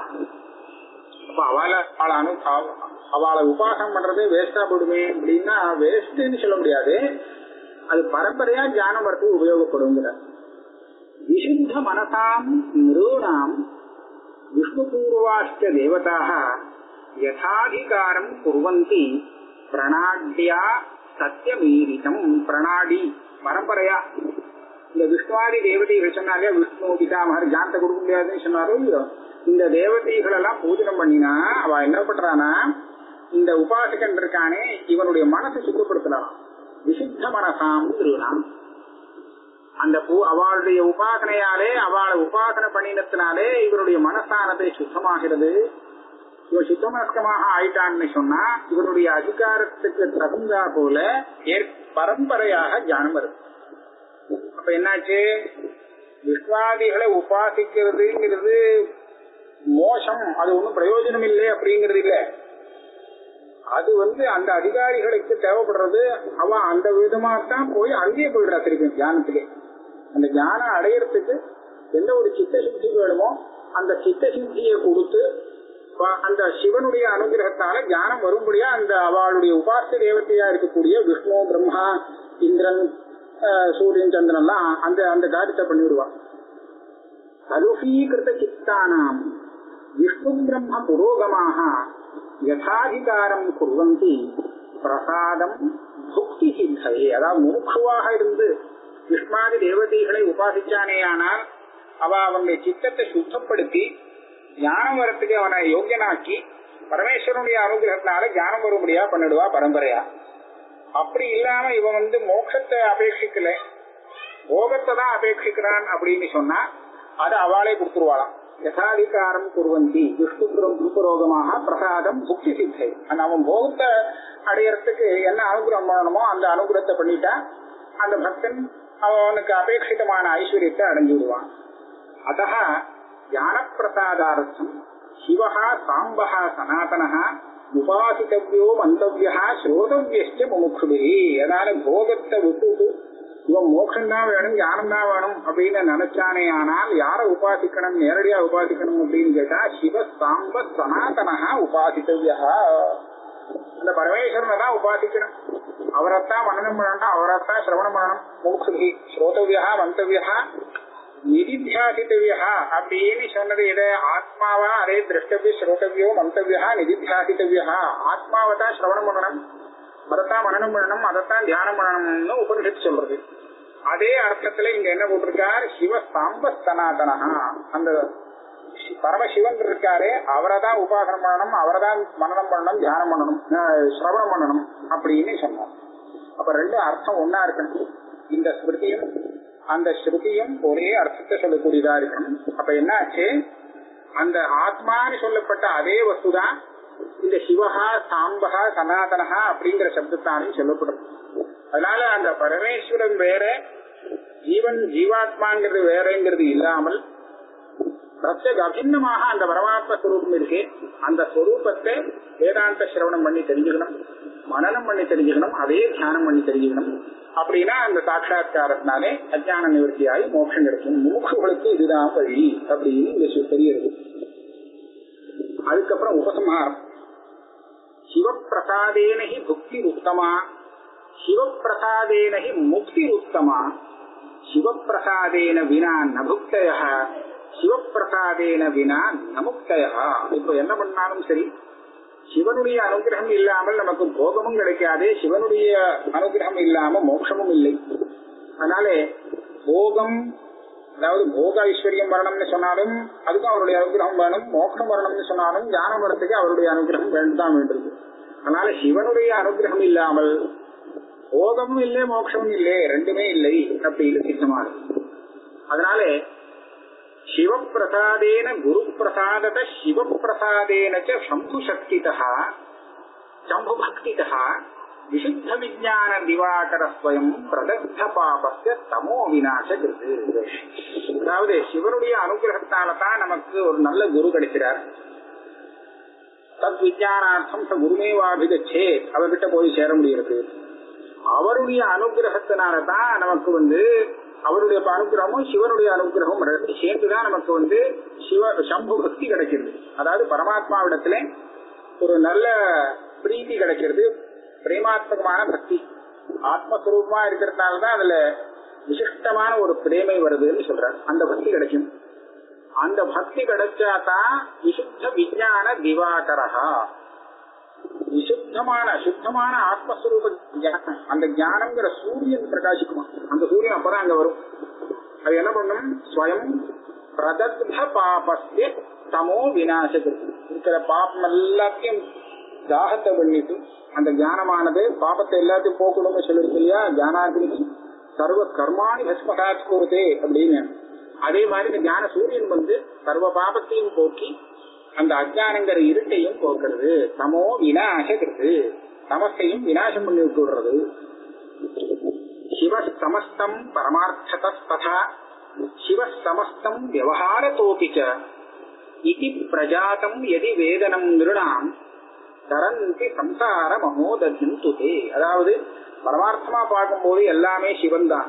அப்ப அவளை அவளை அனு அவளை உபாசனம் பண்றது வேஸ்டா போடுமே அப்படின்னா வேஸ்ட்ன்னு சொல்ல முடியாது. அது பரம்பரையா ஞானம் வரத்துக்கு உபயோகப்படுங்கிற விசுத்த மனசாம் நிருணாம் விஷ்ணு பூர்வாஷ்ட தேவதாக யதாதிகாரம் குர்வந்தி பிரணாட்யா சத்தியமீரிதம். பிரணாடி பரம்பரையா இந்த விஷ்ணுவாதி தேவதைகள் சொன்னாலே விஷ்ணு பிதாமகர் ஜானத்தை கொடுக்க முடியாதுன்னு சொன்னாரோ இல்லையோ, இந்த தேவதைகள் எல்லாம் பூஜனம் பண்ணினா அவ என்ன பண்றானா இந்த உபாசகன் இருக்கானே இவனுடைய மனசை சுத்தப்படுத்தலாம். விசுத்த மனசாம் திருநாம் அந்த பூ அவளுடைய உபாசனையாலே அவளை உபாசனை பண்ணினத்தினாலே இவருடைய மனசானது சுத்தமாகிறது. இவன் சுத்தமனஸ்கமாக ஆயிட்டான்னு சொன்னா இவருடைய அதிகாரத்துக்கு தகுந்தா போல பரம்பரையாக ஞானம் வருது. அப்ப என்னாச்சு, விஸ்வாதிகளை உபாசிக்கிறதுங்கிறது மோசம், அது ஒன்றும் பிரயோஜனம் இல்லை அப்படிங்கிறது இல்ல. அது வந்து அந்த அதிகாரிகளுக்கு தேவைப்படுறது. அவன் அந்த விதமா தான் போய் அங்கேயே போயிடுறா திருப்பி ஞானத்துக்கே. அந்த ஞானம் அடையறதுக்கு எந்த ஒரு சித்த சித்தி வேணுமோ அந்த சித்த சித்தியை கொடுத்து அந்த சிவனுடைய அனுகிரகத்தால ஞானம் வரும்படியா அந்த அவளுடைய உபாச தேவத்தையா இருக்கக்கூடிய விஷ்ணு பிரம்மா இந்திரன் சூரியன் சந்திரன் எல்லாம் அந்த அந்த காரியத்தை பண்ணி விடுவான். கலுஷீகிருத சித்தானாம் விஷ்ணு பிரம்ம புரோகமாக யதாதிகாரம் குர்வந்தி பிரசாதம் புக்தி சித்தையே. அதாவது முமுட்சுவாக இருந்து விஷ்ணாதி தேவதைகளை உபாசிச்சானே ஆனால் அவ அவனுடைய சித்தத்தை சுத்தப்படுத்தி ஞானம் வரத்துக்கு அவனை யோக்கியனாக்கி பரமேஸ்வரனுடைய அனுகிரகத்தினால ஞானம் வரும்படியா பண்ணிடுவா பரம்பரையா. அப்படி இல்லாம இவன் வந்து மோட்சத்தை அபேட்சிக்கல, போகத்தை தான் அபேட்சிக்கிறான் அப்படின்னு சொன்னா அது அவளே கொடுத்துருவாளாம். யதாதிகாரம் குர்வந்தி விஷ்ணு புரோகமாக பிரசாதம் புக்தி சித்தை. அந்த அவன் போகத்தை அடையறதுக்கு என்ன அனுகிரகம் பண்ணணுமோ அந்த அனுகிரகத்தை பண்ணிட்டா அந்த பக்தன் அவனுக்கு அபேட்சிதமான ஐஸ்வர்யத்தை அடைஞ்சு விடுவான். அத ஞான பிரசாதார்த்தம் சிவஹா சாம்பஹா சனாதனஹா உபாசித்தவியோ மந்தவியா ஸ்ரோதவியஸ்ட முமுக்ஷுபிஹி. அதனால போகத்தை விட்டுட்டு இவன் மோட்சம் தான் வேணும் ஞானம் தான் வேணும் அப்படின்னு நினைச்சானே ஆனால் யாரை உபாசிக்கணும், நேரடியா உபாசிக்கணும் அப்படின்னு கேட்டா சிவ சாம்ப சனாதனஹா உபாசித்தவியா. அந்த பரமேஸ்வரனை தான் உபாசிக்கணும், அவரைத்தான் மனனம் பண்ணணும், அவரைத்தான் சிரவணம் பண்ணணும். முமுக்ஷுபிஹி ஸ்ரோதவியா மந்தவியா நிதித்தியாசித்தவியா அப்படின்னு சொன்னது எது? ஆத்மாவா அதே திரஷ்டவிய ஸ்ரோதவியோ மந்தவியா நிதித்தியாசித்தவியா. ஆத்மாவை தான் சிரவணம் பண்ணணும், அதைத்தான் மனனம் பண்ணணும், அதைத்தான் தியானம் பண்ணணும்னு உபனிஷத்து சொல்றது. அதே அர்த்தத்துல இங்க என்ன போட்டிருக்கார், சிவ சாம்ப சனாதனஹா. அந்த பரமசிவன் இருக்காரு அவரை தான் உபாசனம் பண்ணணும், அவரை தான் மனனம் பண்ணணும், தியானம் பண்ணணும், சிரவணம் பண்ணணும் அப்படின்னு சொன்னார். அப்ப ரெண்டு அர்த்தம் ஒன்னா இருக்கணும். இந்த ஸ்மிருதியும் அந்த ஸ்ருதியும் ஒரே அர்த்தத்தை சொல்லக்கூடியதா இருக்கணும். அப்ப என்ன ஆச்சு, அந்த ஆத்மான்னு சொல்லப்பட்ட அதே வஸ்துதான் இந்த சிவஹா சாம்பகா சனாதனஹா அப்படிங்கிற சப்தத்தாலையும் சொல்லப்படும். அதனால அந்த பரமேஸ்வரன் வேற ஜீவன் ஜீவாத்மாங்கிறது வேறங்கிறது இல்லாமல் பிரத்யேக அபின்னமாக அந்த பரமாத்ம ஸ்வரூபம் இருக்கு. அந்த ஸ்வரூபத்தை வேதாந்த சிரவணம் பண்ணி தெரிஞ்சுக்கணும், மனனம் பண்ணி தெரிஞ்சுக்கணும், அதே தியானம் பண்ணி தெரிஞ்சுக்கணும். அப்படின்னா அந்த சாட்சா்காரத்தினாலே அஜ்ஞான நிவர்த்தியாகி மோட்சம் கிடைக்கும். முமுட்சுகளுக்கு இதுதான் வழி அப்படின்னு இந்த தெரியுது. அதுக்கப்புறம் உபசம்ஹாரம். சிவப்பிரசாதேனஹி புக்தி உத்தமா, சிவப்பிரசாதேனஹி முக்தி உத்தமா, சிவப்பிரசாதேன வினா நபுக்தய, சிவப்பிரசாதேன வினா நமுக்தய. இப்ப என்ன பண்ணாலும் சரி, சிவனுடைய அனுகிரகம் இல்லாமல் நமக்கு போகமும் கிடைக்காது, சிவனுடைய அனுகிரகம் இல்லாம மோட்சமும் இல்லை. அதனால போகம், அதாவது போக ஐஸ்வர்யம் வரணும்னு சொன்னாலும் அதுக்கும் அவருடைய அனுகிரகம் வேணும், மோட்சம் வரணும்னு சொன்னாலும் ஞானம் வரத்துக்கு அவருடைய அனுகிரகம் வேண்டுதான் வேண்டது. அதனால சிவனுடைய அனுகிரகம் இல்லாமல் போகமும் இல்லை மோட்சமும் இல்லை, ரெண்டுமே இல்லை அப்படின்னு சித்தமா இருக்கு. அதனால சிவப்பிரசாதேன குரு பிரசாதத சிவப்பிரசாதேன சம்பு சக்திதா சம்பு பக்திதா விசுத்த விஜான திவாகர ஸ்வயம் பிரதத்த பாபஸ்ய தமோ விநாச கிருது. அதாவது சிவனுடைய அனுகிரகத்தால்தான் நமக்கு ஒரு நல்ல குரு கிடைக்கிறார். தத் விஜயானார்த்தம் ச குருமேவாபிகச்சே, அவர்கிட்ட போய் சேர முடிகிறது. அவருடைய அனுகிரகத்தினாலதான் நமக்கு வந்து அவருடைய அனுகிரகமும் சிவனுடைய அனுகிரகமும் ரெண்டு சேர்ந்துதான் நமக்கு வந்து சிவ சம்பு பக்தி கிடைக்கிறது. அதாவது பரமாத்மாவிடத்துல ஒரு நல்ல பிரீத்தி கிடைக்கிறது, பிரேமாத்மகமான பக்தி. ஆத்மஸ்வரூபமா இருக்கிறதுனாலதான் அதுல விசிஷ்டமான ஒரு பிரேமை வருதுன்னு சொல்றாரு. அந்த பக்தி கிடைக்கும். அந்த பக்தி கிடைச்சாதான் விசுத்த விஞ்ஞான திவாகரஹா, விசுத்தமான சுத்தமான ஆத்மஸ்வரூப ஞானம், அந்த ஞானம்ங்கிற சூரியன் பிரகாசிக்குமா. அந்த சூரியன் அப்பதான் அங்க வரும். அது என்ன பண்ணும்? ஸ்வயம் பிரதத்த பாபஸ்ய தமோ விநாசகர், இருக்கிற பாப்பம் எல்லாத்தையும் தாகத்தை பண்ணிட்டு அந்த ஞானமானது பாபத்தை எல்லாத்தையும் போக்கணும்னு சொல்லிருக்கு இல்லையா. ஞானாகினி சர்வ கர்மாணி பஸ்மகாத் கூறுதே அப்படின்னு. அதே மாதிரி இந்த ஞான சூரியன் வந்து சர்வ பாபத்தையும் போக்கி அந்த அஜானங்கிற இருட்டையும் போக்குறது. தமோ விநாசகிறது, தமசையும் விநாசம் பண்ணி விட்டு விடுறது. சிவ சமஸ்தம் பரமார்த்ததா சிவ சமஸ்தம் விவகாரத்தோபிச்ச இதி பிரஜாதம் எதி வேதனம் நிருணாம் தரந்தி சம்சார மகோதம் துதே. அதாவது பரமார்த்தமா பார்க்கும்போது எல்லாமே சிவன் தான்.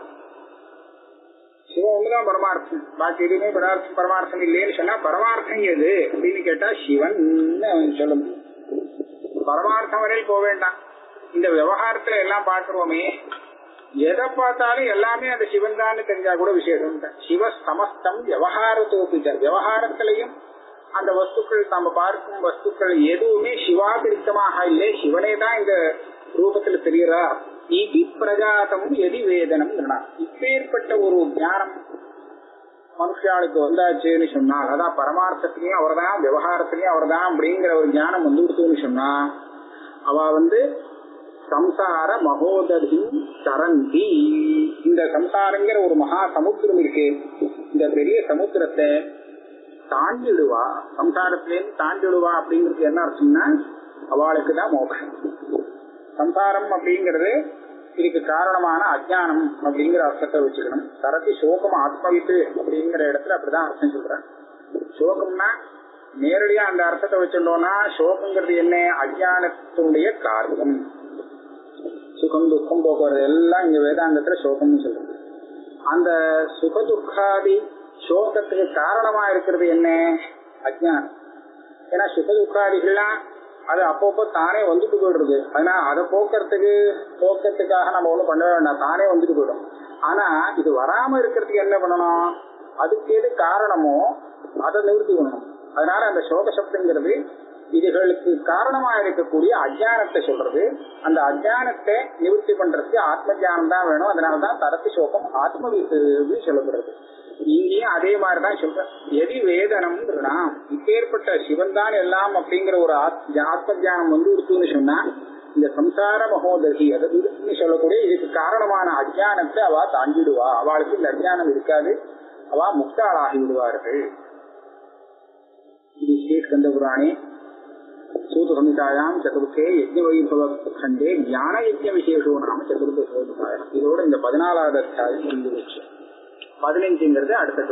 சிவன் ஒண்ணுதான் பரமார்த்தம், பாக்கி எதுவுமே பரமார்த்தம் பரமார்த்தம் இல்லைன்னு சொன்னா பரமார்த்தம் எது அப்படின்னு கேட்டா சிவன் சொல்ல முடியும். பரமார்த்தம் வரையில் போக வேண்டாம். இந்த விவகாரத்துல எல்லாம் பார்க்கிறோமே, எதை பார்த்தாலும் எல்லாமே அந்த சிவன் தான் தெரிஞ்சா கூட விசேஷம். சிவ சமஸ்தம் விவகாரத்தோப்பிச்ச, விவகாரத்திலையும் அந்த வஸ்துக்கள் நம்ம பார்க்கும் வஸ்துக்கள் எதுவுமே சிவாபிரித்தமாக இல்லை, சிவனே தான் இந்த ரூபத்துல தெரிகிறா. இதி பிரஜாதம் எதி வேதனம். இப்பேற்பட்ட ஒரு ஞானம் மனுஷாளுக்கு வந்தாச்சுன்னு சொன்னால், அதான் பரமார்த்தத்திலையும் அவர் தான் விவகாரத்திலையும் அவர் தான் அப்படிங்கிற ஒரு ஞானம் வந்து கொடுத்துன்னு சொன்னா அவ வந்து சம்சார மகோததி தரந்தி, இந்த சம்சாரங்கிற ஒரு மகா சமுத்திரம் இருக்கு, இந்த பெரிய சமுத்திரத்தை தாண்டிடுவா, சம்சாரத்திலேருந்து தாண்டிடுவா. அப்படிங்கிறது என்ன அர்த்தம்னா அவளுக்கு தான் மோட்சம். சம்சாரம் அப்படிங்கிறது இதுக்கு காரணமான அஜ்ஞானம் அப்படிங்கிற அர்த்தத்தை வச்சுக்கணும். தரத்தி சோகம் ஆத்மவித்து அப்படிங்கிற இடத்துல அப்படிதான் அர்த்தம் சொல்றேன். சோகம்னா நேரடியா அந்த அர்த்தத்தை வச்சுட்டோம்னா சோகங்கிறது என்ன? அஜ்ஞானத்தினுடைய காரணம். சுகம் துக்கம் போக்குவரது எல்லாம் இங்க வேதாந்தத்துல சோகம்னு சொல்றது. அந்த சுக துக்காதி சோகத்துக்கு காரணமா இருக்கிறது என்ன? அஜ்ஞானம். ஏன்னா சுக துக்காதிகள்லாம் அது அப்பப்போ தானே வந்துட்டு போயிடுறது. ஆனா அதை போக்குறதுக்கு போக்குறதுக்காக நம்ம ஒண்ணும் பண்ண வேண்டாம், தானே வந்துட்டு போயிடும். ஆனா இது வராம இருக்கிறதுக்கு என்ன பண்ணணும்? அதுக்கு எது காரணமோ அதை நிவர்த்தி பண்ணணும். அதனால அந்த சோக சப்தங்கிறது இதுகளுக்கு காரணமா இருக்கக்கூடிய அஜ்ஞானத்தை சொல்றது. அந்த அஜ்ஞானத்தை நிவர்த்தி பண்றதுக்கு ஆத்ம ஜானம் தான் வேணும். அதனாலதான் தரத்து சோகம் ஆத்மவித்து சொல்லப்படுறது. இங்கேயும் அதே மாதிரிதான் சொல்ற. எதி வேதனம் இப்பேற்பட்ட சிவன் தான் எல்லாம் அப்படிங்கிற ஒரு ஆத்ம ஜானம் வந்து இருக்குன்னு சொன்னா இந்த சம்சார மகோதரி அதை சொல்லக்கூடிய இதுக்கு காரணமான அஜ்ஞானத்தை அவ தாண்டிடுவா. அவளுக்கு இந்த அஜ்ஞானம் இருக்காது, அவ முக்தாளாகி விடுவார்கள். இது ஸ்ரீ ஸ்கந்த புராணே सूत संहितायाम चतुर्थे यज्ञ वैभव खंडे ज्ञान यज्ञ विशेषो नाम चतुर्थ अध्याय. இதோட இந்த பதினாலாவது அத்தியாயம் முடிஞ்சிருச்சு. பதினஞ்சுங்கிறது அடுத்த